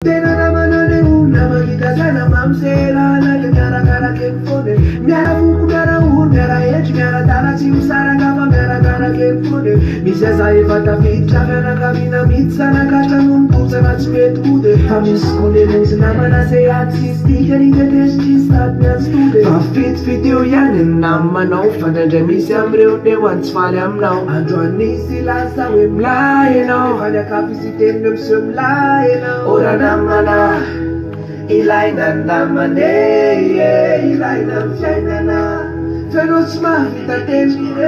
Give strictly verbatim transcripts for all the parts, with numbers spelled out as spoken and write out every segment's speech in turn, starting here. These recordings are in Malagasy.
Tena naman na una magita sana mamsela na gara gara kepone miara buku miara ur miara edge miara tara si usara gava miara gara kepone misa sai fatta pizza miara gavina pizza na kacha non puzza na smetude famis kone nes namana se atsi stigeri de testi stat mi stude fa fit video yanen namma no fana de mi sempre de once fale am now anjoni si la sa we mlae no fana capacity nem sum lae no ora namana ilai nandamane ilai nam shainana fenos mahita temire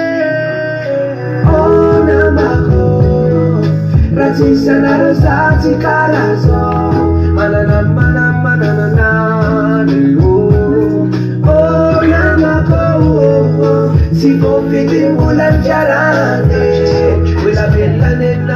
oh namako racisa na rosati karaso manana manana manana oh namako si confidi mulan jarane quella bella nena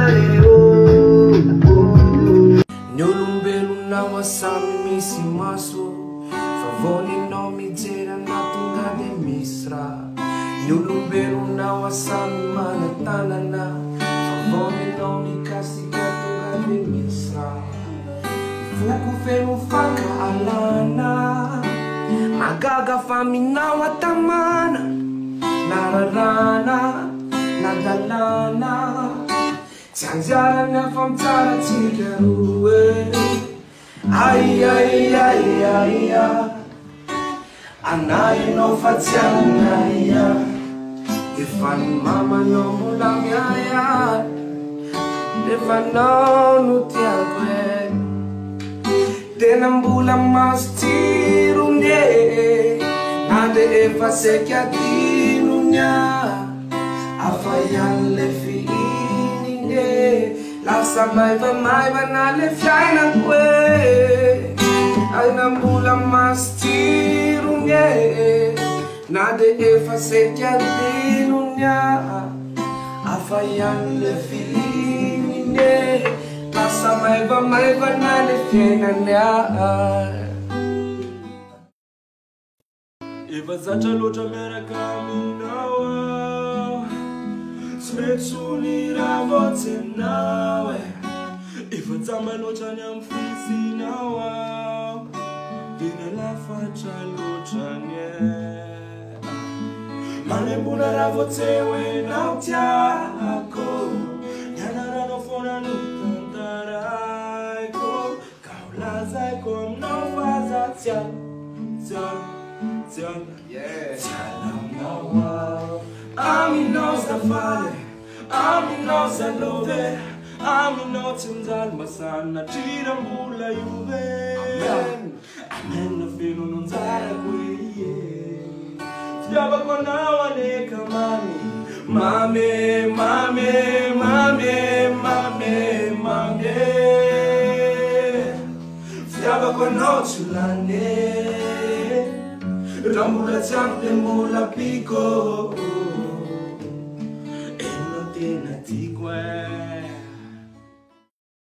Wasami misi maso favoli no mi jera na tunga de misra Nyulumbero na wasami manatana na favoli no mi kasiga tunga de misra Fuku fenu faka alana Magaga fami na watamana Nararana Nadalana Sanjara na famtara tigaruwe Ay, ay, ay, ay, ay Anay no fazianaya Ifan mama no mulang yaya Ifan no nutiagwe Tenambulang mas tirunye Nade efa sekya tinunya Afayan lefi ininye Lasa mai va mai va na le fiai na kwe Ai na mbula mas tirunye Nade efa sekya tinunya Afayan le fininye Lasa mai va mai va na le fiai na nya Eva zacha locha mera kaminawa Smetsunira voce nawe Ifanzama locha nyamfisi nawa Dina la faccia locha nye Manembuna la voce we nautiako Nyanara no fona nutantaraiko Kaulaza kom no faza tian Tian Tian Tian nawa Ami knows the Father, Ami knows the Lord, Ami knows the Masana, Chirambula Juve. Amen. Amen. The feel on Zara Guye. Fiabakona Waneka Mami, Mami, Mami, Mami, Mami, Mami. Fiabakona Chulane, Rambula Champe Mula Pico. Natigwe